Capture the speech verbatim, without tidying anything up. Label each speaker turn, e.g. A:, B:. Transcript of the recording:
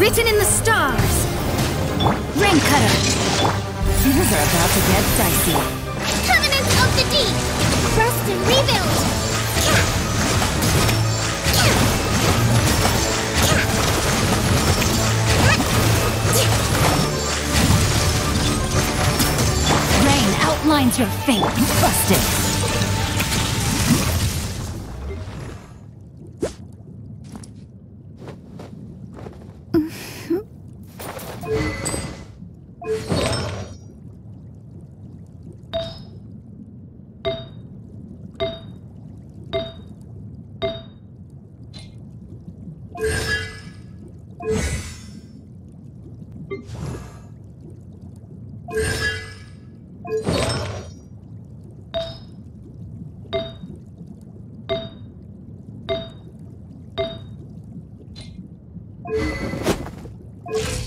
A: Written in the stars. Rain cutter.
B: Things are about to get dicey.
C: Covenant of the Deep! Rest and rebuild!
B: Rain outlines your fate. Busted.
C: You